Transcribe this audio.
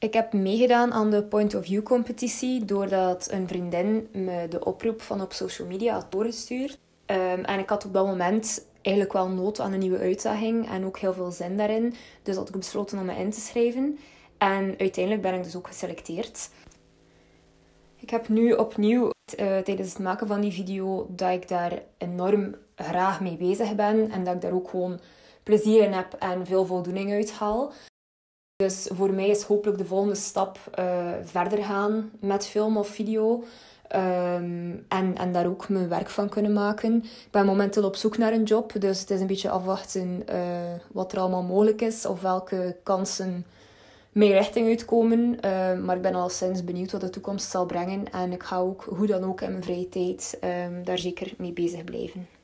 Ik heb meegedaan aan de Point of View competitie doordat een vriendin me de oproep van op social media had doorgestuurd. En ik had op dat moment eigenlijk wel nood aan een nieuwe uitdaging en ook heel veel zin daarin. Dus had ik besloten om me in te schrijven. En uiteindelijk ben ik dus ook geselecteerd. Ik heb nu opnieuw tijdens het maken van die video dat ik daar enorm graag mee bezig ben. En dat ik daar ook gewoon plezier in heb en veel voldoening uit haal. Dus voor mij is hopelijk de volgende stap verder gaan met film of video. En daar ook mijn werk van kunnen maken. Ik ben momenteel op zoek naar een job. Dus het is een beetje afwachten wat er allemaal mogelijk is. Of welke kansen mijn richting uitkomen. Maar ik ben al sinds benieuwd wat de toekomst zal brengen. En ik ga ook, hoe dan ook in mijn vrije tijd, daar zeker mee bezig blijven.